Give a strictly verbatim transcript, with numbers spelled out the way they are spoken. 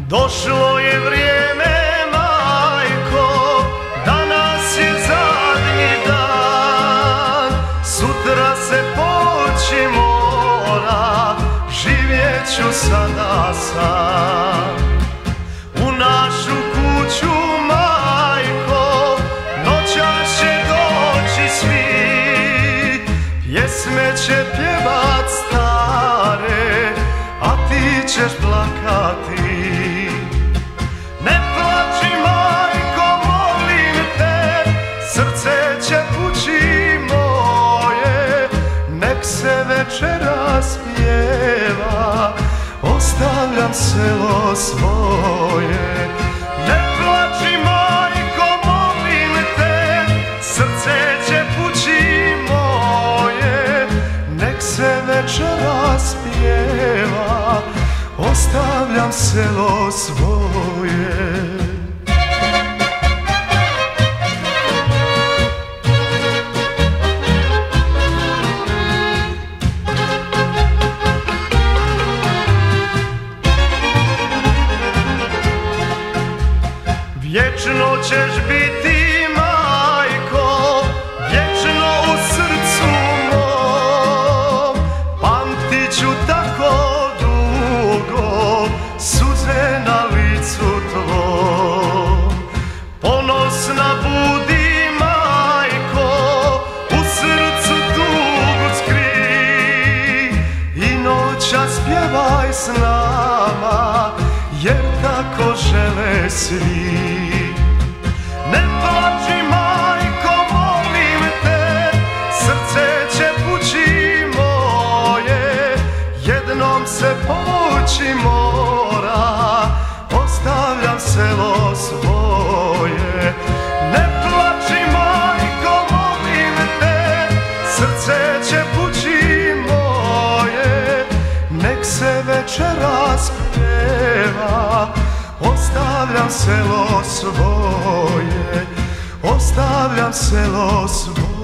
Došlo je vrijeme, majko, danas je zadnji dan, sutra se poći mora, živjet ću sada sam. U našu kuću, majko, noćas će doći svi, pjesme će pjevat stare, a ti ćeš plakati. Ne plači, majko, molim te, srce će pući moje, nek se večeras pjeva, ostavljam selo svoje. Ne plači, majko, molim te, srce će pući moje, nek se večeras pjeva, ostavljam selo svoje. Vječno ćeš biti, majko, vječno u srcu mom, pamtit ću tako dugo suze na licu tvom. Ponosna budi, majko, u srcu tugu skri i noćas pjevaj s nama, jer tako žele svi. Ne plači, majko, molim te, srce će pući moje, jednom se poći mora, ostavljam selo svoje. Ne plači, majko, molim te, srce će pući moje, nek se večeras pjeva, ostavljam selo svoje, ostavljam selo svoje.